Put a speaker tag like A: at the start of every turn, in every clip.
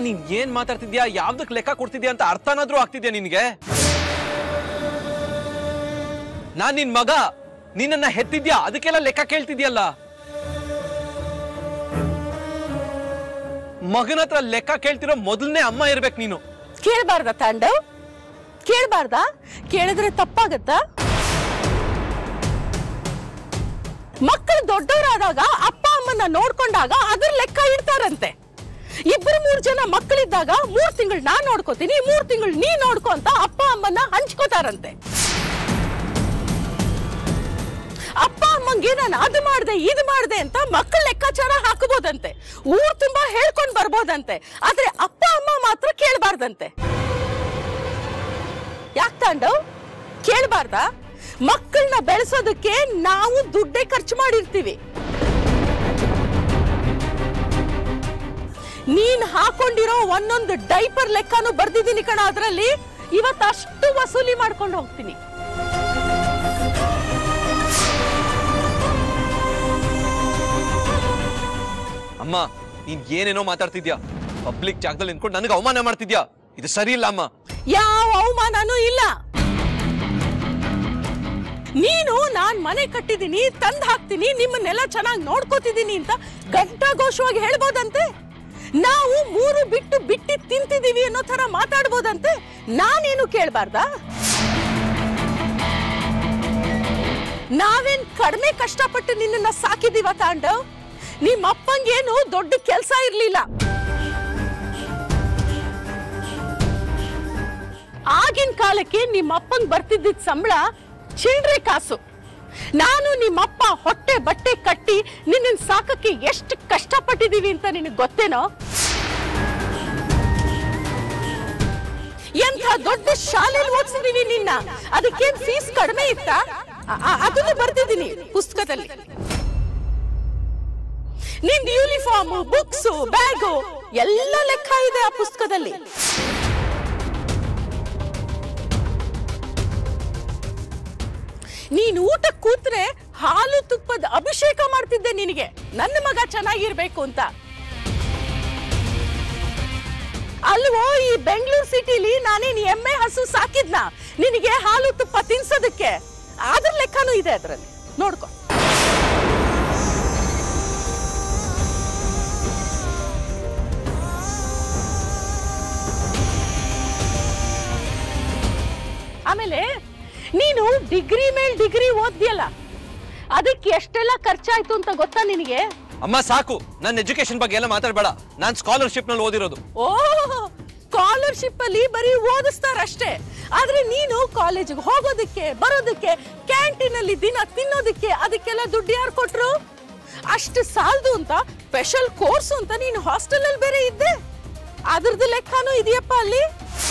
A: ನೀನ್ ಏನ್ ಮಾತಾಡ್ತಿದ್ಯಾ, ಯಾವ್ದಕ್ ಲೆಕ್ಕ ಕೊಡ್ತಿದ್ಯಾ ಅಂತ ಅರ್ಥನಾದ್ರೂ ಆಗ್ತಿದ್ಯಾ ನಿನ್ಗೆ? ನಾನ್ ನಿನ್ ಮಗ, ನಿನ್ನ ಹೆತ್ತಿದ್ಯಾ, ಅದಕ್ಕೆಲ್ಲ ಲೆಕ್ಕ ಕೇಳ್ತಿದ್ಯಲ್ಲ. ಮಗನ ಹತ್ರ ಲೆಕ್ಕ ಕೇಳ್ತಿರೋ ಮೊದಲನೇ ಅಮ್ಮ ಇರ್ಬೇಕು ನೀನು.
B: ಕೇಳಬಾರ್ದ ತಾಂಡವ್? ಕೇಳಬಾರ್ದ? ಕೇಳಿದ್ರೆ ತಪ್ಪಾಗತ್ತಾ? ಮಕ್ಕಳು ದೊಡ್ಡವರಾದಾಗ ಅಪ್ಪ ಅಮ್ಮನ ನೋಡ್ಕೊಂಡಾಗ ಅದ್ರ ಲೆಕ್ಕ ಇಡ್ತಾರಂತೆ. 2-3 ಜನ ಮಕ್ಕಳಿದ್ದಾಗ 3 ತಿಂಗಳು ನಾನ್ ನೋಡ್ಕೋತೀನಿ, 3 ತಿಂಗಳು ನೀ ನೋಡ್ಕೊ ಅಂತ ಅಪ್ಪ ಅಮ್ಮನ ಹಂಚ್ಕೋತಾರಂತೆ. ಅಪ್ಪ ಅಮ್ಮಂಗೆ ನಾನು ಅದು ಮಾಡ್ದೆ ಇದು ಮಾಡ್ದೆ ಅಂತ ಮಕ್ಕಳ ಲೆಕ್ಕಾಚಾರ ಹಾಕಬಹುದಂತೆ, ಊರ್ ತುಂಬಾ ಹೇಳ್ಕೊಂಡ್ ಬರ್ಬೋದಂತೆ. ಆದ್ರೆ ಅಪ್ಪ ಅಮ್ಮ ಮಾತ್ರ ಕೇಳಬಾರ್ದಂತೆ. ಯಾಕೆ ತಾಂಡವ್ ಕೇಳಬಾರ್ದ? ಮಕ್ಕಳನ್ನ ಬೆಳೆಸೋದಕ್ಕೆ ನಾವು ದುಡ್ಡೇ ಖರ್ಚು ಮಾಡಿರ್ತೀವಿ. ನೀನ್ ಹಾಕೊಂಡಿರೋ ಒಂದೊಂದು ಡೈಪರ್ ಲೆಕ್ಕನೂ ಬರ್ದಿದ್ದೀನಿ ಕಣ. ಅದರಲ್ಲಿ ಇವತ್ತಷ್ಟು ವಸೂಲಿ ಮಾಡ್ಕೊಂಡು ಹೋಗ್ತೀನಿ.
A: ಅಮ್ಮ, ನೀನ್ ಏನೇನೋ ಮಾತಾಡ್ತಿದ್ಯಾ. ಪಬ್ಲಿಕ್ ಜಾಗದಲ್ಲಿ ನಿಂತ್ಕೊಂಡು ನನಗೆ ಅವಮಾನ ಮಾಡ್ತಿದ್ಯಾ. ಇದು ಸರಿ ಇಲ್ಲ ಅಮ್ಮ.
B: ಯಾವ ಅವಮಾನನೂ ಇಲ್ಲ. ನೀನು ನಾನ್ ಮನೆ ಕಟ್ಟಿದೀನಿ, ತಂದ್ ಹಾಕ್ತೀನಿ, ನಿಮ್ಮನ್ನೆಲ್ಲ ಚೆನ್ನಾಗಿ ನೋಡ್ಕೋತಿದ್ದೀನಿ ಅಂತ ಘಂಟಾಘೋಷವಾಗಿ ಹೇಳ್ಬೋದಂತೆ. ನಾವು 3 ಬಿಟ್ಟು ತಿಂತಿದೀವಿ ಅನ್ನೋ ತರ ಮಾತಾಡ್ಬೋದಂತೆ. ನಾನೇನು ಕೇಳ್ಬಾರ್ದ? ನಾವೇನ್ ಕಡಿಮೆ ಕಷ್ಟಪಟ್ಟು ನಿನ್ನ ಸಾಕಿದೀವ ತಾಂಡವ್? ನಿಮ್ಮ ಅಪ್ಪಂಗೇನು ದೊಡ್ಡ ಕೆಲ್ಸ ಇರ್ಲಿಲ್ಲ. ಆಗಿನ ಕಾಲಕ್ಕೆ ನಿಮ್ಮ ಅಪ್ಪಂಗ್ ಬರ್ತಿದ್ದ ಸಂಬಳ ಚಿಲ್ಡ್ರೆ ಕಾಸು. ನಾನು ನಿಮ್ಮಪ್ಪ ಹೊಟ್ಟೆ ಬಟ್ಟೆ ಕಟ್ಟಿ ನಿನ್ನ ಸಾಕಕ್ಕೆ ಎಷ್ಟು ಕಷ್ಟಪಟ್ಟಿದೀವಿ ಅಂತ ನಿನಗೆ ಗೊತ್ತೇನೋ? ಎಂಥ ದೊಡ್ಡ ಶಾಲೆಯಲ್ಲಿ ಓದಿಸಿದೀವಿ ನಿನ್ನ. ಅದಕ್ಕೇನ್ ಫೀಸ್ ಕಡಿಮೆ ಇತ್ತ? ಅದನ್ನು ಬರ್ತಿದ್ದೀನಿ ಪುಸ್ತಕದಲ್ಲಿ. ನಿಂದ ಯೂನಿಫಾರ್ಮ್, ಬುಕ್ಸ್, ಬ್ಯಾಗು ಎಲ್ಲ ಲೆಕ್ಕ ಇದೆ ಆ ಪುಸ್ತಕದಲ್ಲಿ. ನೀನ್ ಊಟ ಕೂತ್ರೆ ಹಾಲು ತುಪ್ಪದ ಅಭಿಷೇಕ ಮಾಡ್ತಿದ್ದೆ ನಿನಗೆ, ನನ್ನ ಮಗ ಚೆನ್ನಾಗಿರ್ಬೇಕು ಅಂತ. ಅಲ್ವೋ ಈ ಬೆಂಗಳೂರು ಸಿಟಿಲಿ ನಾನೇನ್ ಎಮ್ಮೆ ಹಸು ಸಾಕಿದ್ನ ನಿನಗೆ ಹಾಲು ತುಪ್ಪ ತಿನ್ಸೋದಕ್ಕೆ? ಅದ್ರ ಲೆಕ್ಕನೂ ಇದೆ ಅದ್ರಲ್ಲಿ, ನೋಡ್ಕೊ. ಆಮೇಲೆ ನೀನು ಡಿಗ್ರಿ ಮೇಲ್ ಡಿಗ್ರಿ ಓದ್ಯಲ್ಲ, ಅದಕ್ಕೆ ಎಷ್ಟೆಲ್ಲ ಖರ್ಚಾಯ್ತು ಅಂತ ಗೊತ್ತಾ ನಿನಗೆ?
A: ಅಮ್ಮ ಸಾಕು, ನನ್ನ ಎಜುಕೇಶನ್ ಬಗ್ಗೆ ಎಲ್ಲ ಮಾತಾಡಬೇಡ. ನಾನು ಸ್ಕಾಲರ್ಶಿಪ್ ನಲ್ಲಿ ಓದಿರೋದು.
B: ಓಹ್, ಸ್ಕಾಲರ್ಶಿಪ್ ಅಲ್ಲಿ ಬರೀ ಓದಿಸ್ತಾರಷ್ಟೇ. ಆದ್ರೆ ನೀನು ಕಾಲೇಜಿಗೆ ಹೋಗೋದಕ್ಕೆ, ಬರೋದಕ್ಕೆ, ಕ್ಯಾಂಟೀನ್ ಅಲ್ಲಿ ದಿನ ತಿನ್ನೋದಕ್ಕೆ ಅದಕ್ಕೆಲ್ಲ ದುಡ್ಡು ಯಾರು ಕೊಟ್ರು? ಅಷ್ಟು ಸಾಲದು ಅಂತ ಸ್ಪೆಷಲ್ ಕೋರ್ಸ್ ಅಂತ ನೀನು ಹಾಸ್ಟೆಲ್ ಅಲ್ಲಿ ಬೇರೆ ಇದ್ದೆ. ಅದ್ರದ್ದು ಲೆಕ್ಕನೂ ಇದೆಯಪ್ಪ ಅಲ್ಲಿ.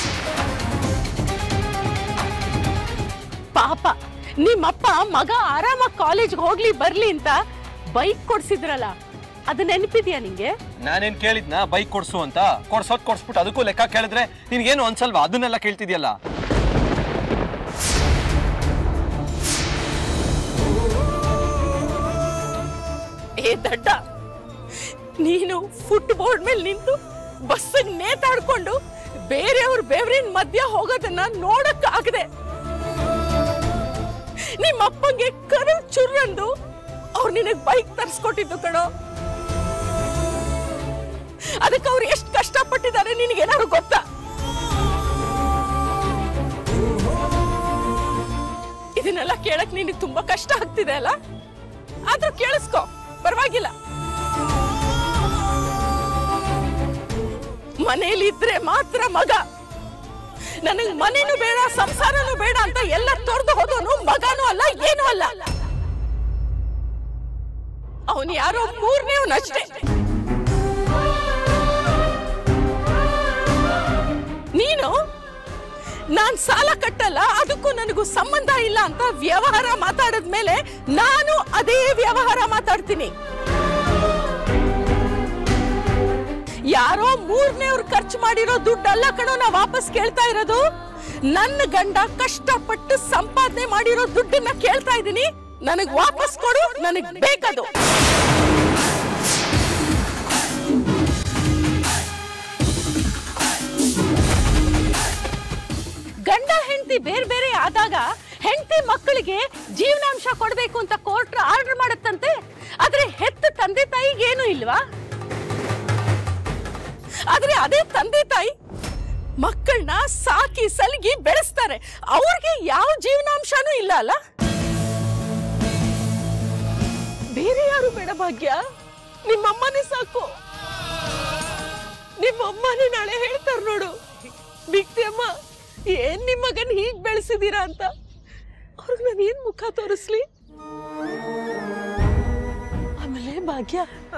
B: ಪಾಪ ನಿಮ್ಮಪ್ಪ ಮಗ ಆರಾಮಾಗಿ ಕಾಲೇಜ್ಗೆ ಹೋಗ್ಲಿ ಬರ್ಲಿ ಅಂತ ಬೈಕ್ ಕೊಡ್ಸಿದ್ರಲ್ಲ, ಅದು ನೆನಪಿದ್ಯಾ ನಿಂಗೆ?
A: ನಾನೇನ್ ಕೇಳಿದ್ನಾ ಬೈಕ್ ಕೊಡ್ಸು ಅಂತ? ಕೊಡ್ಸ್ಬಿಟ್ಟು ಅದಕ್ಕೂ ಲೆಕ್ಕ ಕೇಳಿದ್ರೆ ನಿನ್ಗೇನು ಅನ್ಸಲ್ವಾ? ಅದನ್ನೆಲ್ಲ ಕೇಳ್ತಿದ್ಯಲ್ಲ.
B: ಏ ದಡ್ಡ, ನೀನು ಫುಟ್ಬೋರ್ಡ್ ಮೇಲೆ ನಿಂತು ಬಸ್ಸಿಗೆ ನೇತಾಡ್ಕೊಂಡು ಬೇರೆಯವ್ರ ಬೆವರಿನ ಮಧ್ಯ ಹೋಗೋದನ್ನ ನೋಡಕ್ ಆಗದೆ ನಿಮ್ಮಪ್ಪಂಗೆ ಕರು ಚುರ್ರಂದು ಅವ್ರು ನಿನಗ್ ಬೈಕ್ ತರಿಸ್ಕೊಟ್ಟಿದ್ದು ಕಣೋ. ಅದಕ್ಕೆ ಅವ್ರು ಎಷ್ಟು ಕಷ್ಟಪಟ್ಟಿದ್ದಾರೆ ನಿನಗೇನಾದ್ರು ಗೊತ್ತಾ? ಇದನ್ನೆಲ್ಲ ಕೇಳಕ್ ನಿನಗೆ ತುಂಬಾ ಕಷ್ಟ ಆಗ್ತಿದೆ ಅಲ್ಲ? ಆದ್ರೂ ಕೇಳಿಸ್ಕೊ, ಪರವಾಗಿಲ್ಲ. ಮನೇಲಿ ಇದ್ರೆ ಮಾತ್ರ ಮಗ. ನನಗ್ ಮನೇನು ಬೇಡ, ಸಂಸಾರನೂ ಬೇಡ ಅಂತ ಎಲ್ಲ ತೊರೆದು ಹೋಗೋನು ಮಗನೂ ಅಲ್ಲ, ಏನೂ ಅಲ್ಲ. ಅವನು ಯಾರೋ 3ನೇವನಷ್ಟೇ. ನೀನು ನಾನ್ ಸಾಲ ಕಟ್ಟಲ್ಲ, ಅದಕ್ಕೂ ನನಗೂ ಸಂಬಂಧ ಇಲ್ಲ ಅಂತ ವ್ಯವಹಾರ ಮಾತಾಡಿದ್ಮೇಲೆ ನಾನು ಅದೇ ವ್ಯವಹಾರ ಮಾತಾಡ್ತೀನಿ. ಯಾರೋ 3ನೇವ್ರು ಖರ್ಚು ಮಾಡಿರೋ ದುಡ್ಡಲ್ಲ ಕಣೋ ನಾ ವಾಪಸ್ ಕೇಳ್ತಾ ಇರೋದು. ನನ್ನ ಗಂಡ ಕಷ್ಟಪಟ್ಟು ಸಂಪಾದನೆ ಮಾಡಿರೋ ದುಡ್ಡನ್ನ ಕೇಳ್ತಾ ಇದ್ದೀನಿ. ನನಗ್ ವಾಪಸ್ ಕೊಡು, ನನಗ್ ಬೇಕದು. ಆಸ್ತಿ ಬೇರೆ ಬೇರೆ ಆದಾಗ ಹೆಂಡತಿ ಮಕ್ಕಳಿಗೆ ಜೀವನಾಂಶ ಕೊಡಬೇಕು ಅಂತ ಕೋರ್ಟ್ ಆರ್ಡರ್ ಮಾಡುತ್ತಂತೆ. ಆದ್ರೆ ಹೆತ್ತ ತಂದೆ ತಾಯಿಗೆ ಏನು ಇಲ್ವಾ? ಆದ್ರೆ ಅದೇ ತಂದೆ ತಾಯಿ ಮಕ್ಕಳನ್ನ ಸಾಕಿ ಸಲಗಿ ಬೆಳೆಸ್ತಾರೆ, ಅವ್ರಿಗೆ ಯಾವ ಜೀವನಾಂಶನೂ ಇಲ್ಲ ಅಲ್ಲ? ಬೇರೆ ಯಾರು ಬೇಡ ಭಾಗ್ಯ, ನಿಮ್ಮಮ್ಮನೇ ಸಾಕು. ನಿಮ್ಮಮ್ಮನೇ ನಾಳೆ ಹೇಳ್ತಾರ ನೋಡು, ಬಿಕ್ತಿ ಅಮ್ಮ ಏನ್ ನಿಮ್ಮ ಮಗನ್ ಹೀಗ್ ಬೆಳೆಸಿದೀರಾ ಅಂತ. ಅವ್ರಿಗೆ ನಾನು ಏನ್ ಮುಖ ತೋರಿಸ್ಲಿ? ಆಮೇಲೆ ಭಾಗ್ಯ,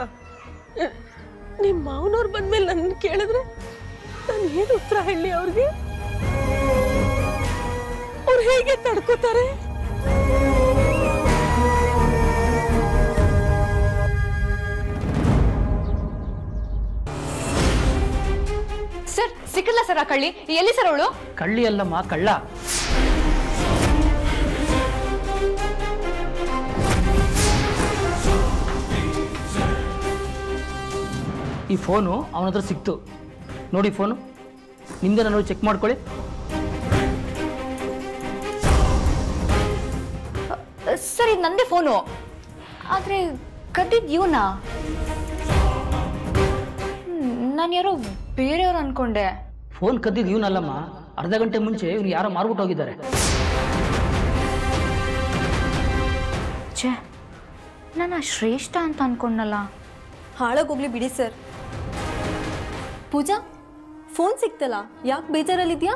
B: ನಿಮ್ ಮಾವನವ್ರು ಬಂದ್ಮೇಲೆ ನನ್ನ ಕೇಳಿದ್ರೆ ನಾನು ಏನ್ ಉತ್ತರ ಹೇಳಿ ಅವ್ರಿಗೆ? ಅವ್ರು ಹೇಗೆ ತಡ್ಕೋತಾರೆ?
C: ಸರ್ ಸಿಕ್ಕಿಲ್ಲ ಸರ್ ಆ ಕಳ್ಳಿ. ಎಲ್ಲಿ ಸರ್ ಅವಳು?
D: ಕಳ್ಳಿ ಅಲ್ಲಮ್ಮ, ಕಳ್ಳ. ಈ ಫೋನು ಅವನ ಹತ್ರ ಸಿಕ್ತು ನೋಡಿ. ಫೋನು ನಿಮ್ದೇ ನೋಡಿ, ಚೆಕ್ ಮಾಡ್ಕೊಳ್ಳಿ.
C: ಸರ್ ಇದು ನಂದೇ ಫೋನು, ಆದ್ರೆ ಕದ್ದಿದ್ ಇವನ. ನಾನು ಯಾರೋ ಬೇರೆಯವ್ರು ಅನ್ಕೊಂಡೆ.
D: ಫೋನ್ ಕದ್ದಿದ್ದು ಇವನಲ್ಲಮ್ಮ, ಅರ್ಧ ಗಂಟೆ ಮುಂಚೆ ಇವ್ನು ಯಾರೋ ಮಾರ್ಬಿಟ್ಟು ಹೋಗಿದ್ದಾರೆ.
C: ಛೇ, ನಾನು ಶ್ರೇಷ್ಠ ಅಂತ ಅನ್ಕೊಂಡಲ್ಲ.
E: ಹಾಳಾಗೋಗ್ಲಿ ಬಿಡಿ ಸರ್. ಪೂಜಾ, ಫೋನ್ ಸಿಕ್ತಲ್ಲ, ಯಾಕೆ ಬೇಜಾರಲ್ಲಿದ್ಯಾ?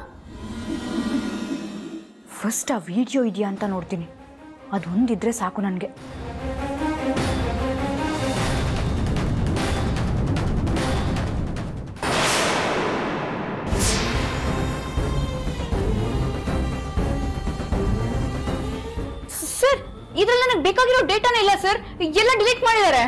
C: ಫಸ್ಟ್ ಆ ವಿಡಿಯೋ ಇದೆಯಾ ಅಂತ ನೋಡ್ತೀನಿ, ಅದೊಂದಿದ್ರೆ ಸಾಕು ನನಗೆ. ಸರ್ ಇದ್ರಲ್ಲಿ ನನಗೆ ಬೇಕಾಗಿರೋ ಡೇಟಾನೇ ಇಲ್ಲ ಸರ್, ಎಲ್ಲ ಡಿಲೀಟ್ ಮಾಡಿದ್ದಾರೆ.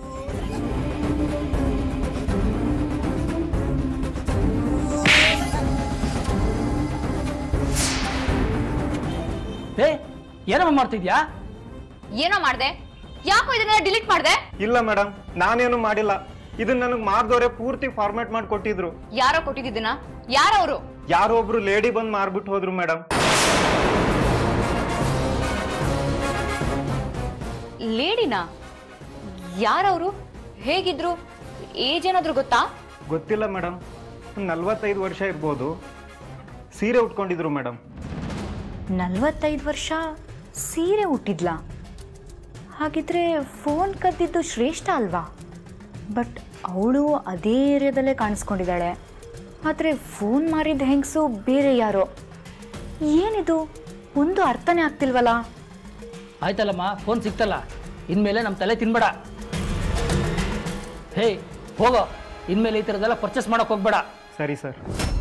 D: ಏನಮ್ಮ ಮಾಡ್ತಿದ್ಯಾ?
C: ಏನೋ ಮಾಡ್ದೆ? ಯಾಕೋ ಇದನ್ನೆಲ್ಲ ಡಿಲೀಟ್ ಮಾಡ್ದೆ?
F: ಇಲ್ಲ ಮೇಡಮ್, ನಾನೇನು ಮಾಡಿಲ್ಲ. ಇದನ್ನ ನನಗೆ ಮಾರ್ದವ್ರೆ ಪೂರ್ತಿ ಫಾರ್ಮ್ಯಾಟ್ ಮಾಡಿ ಕೊಟ್ಟಿದ್ರು.
C: ಯಾರೋ ಕೊಟ್ಟಿದ್ದಿನ? ಯಾರವರು?
F: ಯಾರೋ ಒಬ್ರು ಲೇಡಿ ಬಂದ್ ಮಾರ್ಬಿಟ್ಟು ಹೋದ್ರು ಮೇಡಮ್.
C: ಲೇಡಿನಾ? ಯಾರವರು? ಹೇಗಿದ್ರು? ಏಜ್ ಏನಾದ್ರು ಗೊತ್ತಾ?
F: ಗೊತ್ತಿಲ್ಲ ಮೇಡಮ್, 45 ವರ್ಷ ಇರ್ಬೋದು. ಸೀರೆ ಉಟ್ಕೊಂಡಿದ್ರು ಮೇಡಮ್.
C: 45 ವರ್ಷ ಸೀರೆ ಉಟ್ಟಿದ್ಲ? ಹಾಗಿದ್ರೆ ಫೋನ್ ಕದ್ದಿದ್ದು ಶ್ರೇಷ್ಠ ಅಲ್ವಾ? ಬಟ್ ಅವಳು ಅದೇ ಏರಿಯಾದಲ್ಲೇ ಕಾಣಿಸ್ಕೊಂಡಿದ್ದಾಳೆ. ಆದರೆ ಫೋನ್ ಮಾರಿದ ಹೆಂಗಸು ಬೇರೆ ಯಾರೋ. ಏನಿದು ಒಂದು ಅರ್ಥನೇ ಆಗ್ತಿಲ್ವಲ್ಲ.
D: ಆಯ್ತಲ್ಲಮ್ಮ, ಫೋನ್ ಸಿಕ್ತಲ್ಲ, ಇನ್ಮೇಲೆ ನಮ್ಮ ತಲೆ ತಿನ್ಬೇಡ. ಹೇ ಹೋಗೋ, ಇನ್ಮೇಲೆ ಈ ಥರದ್ದೆಲ್ಲ ಪರ್ಚೇಸ್ ಮಾಡೋಕೆ ಹೋಗ್ಬೇಡ.
F: ಸರಿ ಸರ್.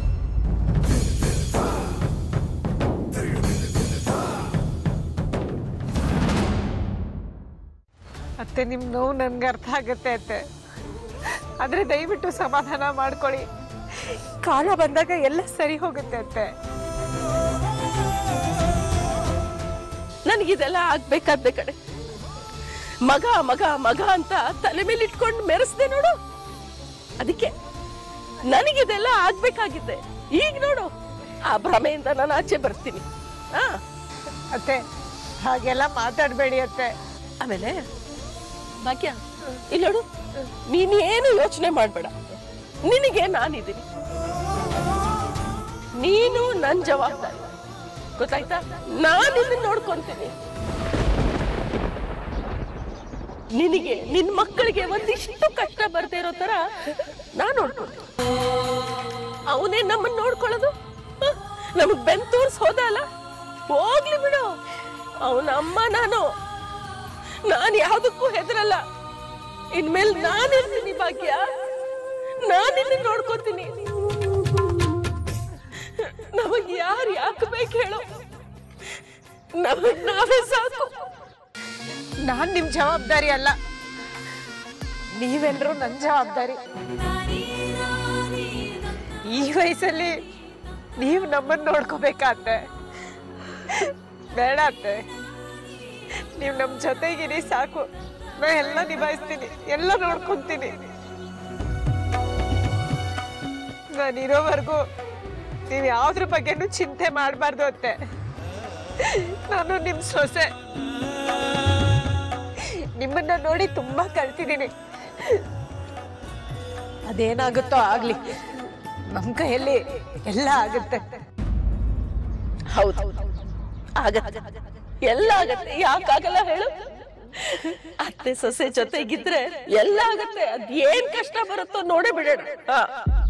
B: ಅತ್ತೆ, ನಿಮ್ ನೋವು ನನ್ಗೆ ಅರ್ಥ ಆಗತ್ತೆ ಅತ್ತೆ, ಆದ್ರೆ ದಯವಿಟ್ಟು ಸಮಾಧಾನ ಮಾಡ್ಕೊಳ್ಳಿ. ಕಾಲ ಬಂದಾಗ ಎಲ್ಲ ಸರಿ ಹೋಗುತ್ತೆ ಅತ್ತೆ. ನನಗಿದೆಲ್ಲ ಆಗ್ಬೇಕಾದ್ದೆ ಕಡೆ. ಮಗ ಮಗ ಮಗ ಅಂತ ತಲೆ ಮೇಲೆ ಇಟ್ಕೊಂಡು ಮೆರೆಸ್ದೆ ನೋಡು, ಅದಕ್ಕೆ ನನಗಿದೆಲ್ಲ ಆಗ್ಬೇಕಾಗಿದ್ದೆ. ಈಗ ನೋಡು, ಆ ಭ್ರಮೆಯಿಂದ ನಾನು ಆಚೆ ಬರ್ತೀನಿ. ಅತ್ತೆ, ಹಾಗೆಲ್ಲ ಮಾತಾಡಬೇಡಿ ಅತ್ತೆ. ಆಮೇಲೆ ಭಾಗ್ಯ, ಇಲ್ಲಿ ನೋಡು, ನೀನೇನು ಯೋಚನೆ ಮಾಡ್ಬೇಡ, ನಿನಗೆ ನಾನಿದ್ದೀನಿ. ನೀನು ನನ್ನ ಜವಾಬ್ದಾರಿ, ಗೊತ್ತಾಯ್ತಾ? ನಾನು ಇದನ್ನ ನೋಡ್ಕೊಂತೀನಿ. ನಿನಗೆ, ನಿನ್ ಮಕ್ಕಳಿಗೆ ಒಂದಿಷ್ಟು ಕಷ್ಟ ಬರ್ದೇ ಇರೋ ತರ ನಾನು ನೋಡ್ಕೊಂತೀನಿ. ಅವನೇ ನಮ್ಮನ್ನ ನೋಡ್ಕೊಳ್ಳೋದು, ನಮಗ್ ಬೆನ್ ತೋರ್ಸ್ ಹೋದ ಅಲ್ಲ, ಹೋಗ್ಲಿ ಬಿಡು. ಅವನ ಅಮ್ಮ ನಾನು ಯಾವ್ದಕ್ಕೂ ಹೆದರಲ್ಲ. ಇನ್ಮೇಲೆ ನಾನಿರ್ತೀನಿ ಭಾಗ್ಯ, ನಾನಿಲ್ಲಿ ನೋಡ್ಕೋತೀನಿ. ನಮಗ್ ಯಾರು ಯಾಕೆ ಬೇಕು ಹೇಳೋ, ನಮಗ್ ನಾವೇ ಸಾಕು. ನಾನ್ ನಿಮ್ ಜವಾಬ್ದಾರಿ ಅಲ್ಲ, ನೀವೆಲ್ಲರೂ ನನ್ ಜವಾಬ್ದಾರಿ. ಈ ವಯಸ್ಸಲ್ಲಿ ನೀವು ನಮ್ಮನ್ನ ನೋಡ್ಕೋಬೇಕಾತ್ತೆ. ಬೇಡ ಅತ್ತೆ, ನೀವು ನಮ್ ಜೊತೆಗಿರಿ ಸಾಕು. ನಾ ಎಲ್ಲ ನಿಭಾಯಿಸ್ತೀನಿ, ಎಲ್ಲ ನೋಡ್ಕೊಂತೀನಿ. ನಾನಿರೋವರೆಗೂ ನೀವ್ ಯಾವ್ದ್ರ ಬಗ್ಗೆನೂ ಚಿಂತೆ ಮಾಡಬಾರ್ದು ಅತ್ತೆ. ನಾನು ನಿಮ್ ಸೊಸೆ, ನಿಮ್ಮನ್ನ ನೋಡಿ ತುಂಬಾ ಕಲ್ತಿದ್ದೀನಿ. ಅದೇನಾಗುತ್ತೋ ಆಗ್ಲಿ, ನಮ್ ಕೈಯಲ್ಲಿ ಎಲ್ಲ ಆಗುತ್ತೆ. ಹೌದು ಆಗತ್ತೆ, ಎಲ್ಲ ಆಗತ್ತೆ. ಯಾಕಾಗಲ್ಲ ಹೇಳು? ಅತ್ತೆ ಸೊಸೆ ಜೊತೆಗಿದ್ರೆ ಎಲ್ಲ ಆಗತ್ತೆ. ಅದೇನ್ ಕಷ್ಟ ಬರುತ್ತೋ ನೋಡೇ ಬಿಡೋಣ.